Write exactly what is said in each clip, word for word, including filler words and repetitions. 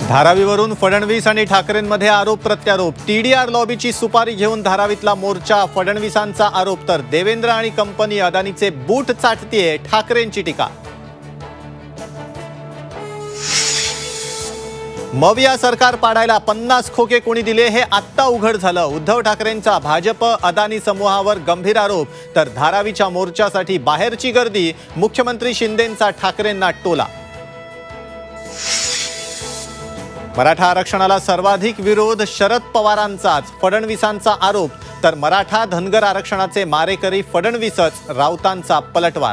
धारावीवरून फडणवीस आणि ठाकरेंमध्ये आरोप प्रत्यारोप। टीडीआर लॉबीची सुपारी घेऊन धारावीतला मोर्चा। फडणवीसांचा आरोप तर देवेंद्र आणि कंपनी अदानीचे बूट चाटतीये, ठाकरेंची टीका। मविया सरकार पाडायला पन्नास खोके कोणी दिले हे आत्ता उघड झालं। उद्धव ठाकरेंचा भाजप अदानी समूहावर गंभीर आरोप तर धारावीच्या मोर्चासाठी बाहेरची गर्दी। मुख्यमंत्री शिंदेंचा ठाकरेंना टोला। मराठा आरक्षणाला सर्वाधिक विरोध शरद पवारांचाच, फडणवीसांचा आरोप तर मराठा धनगर आरक्षणाचे मारेकरी फडणवीसच, राऊतांचा पलटवार।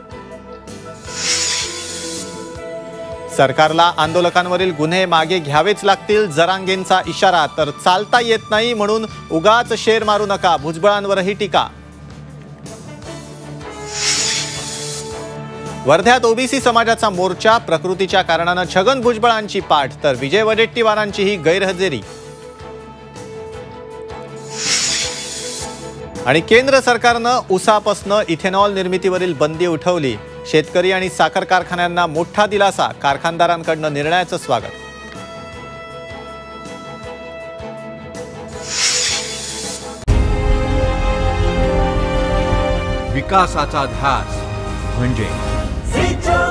सरकारला आंदोलकांवरील गुन्हे मागे घ्यावेच लागतील, जरांगेंचा इशारा तर चालता येत नाही म्हणून उगाच शेर मारू नका, भुजबळांवरही टीका। वर्ध्यात ओबीसी समाजाचा मोर्चा, प्रकृतीच्या कारणाने छगन भुजबळांची पाठ तर विजय वडेट्टीवारांचीही गैरहजेरी। आणि केंद्र सरकारनं ऊसापासून इथेनॉल निर्मितीवरील बंदी उठवली। शेतकरी आणि साखर कारखान्यांना मोठा दिलासा, कारखानदारांकडून निर्णयाचं स्वागत। विकासाचा ध्यास म्हणजे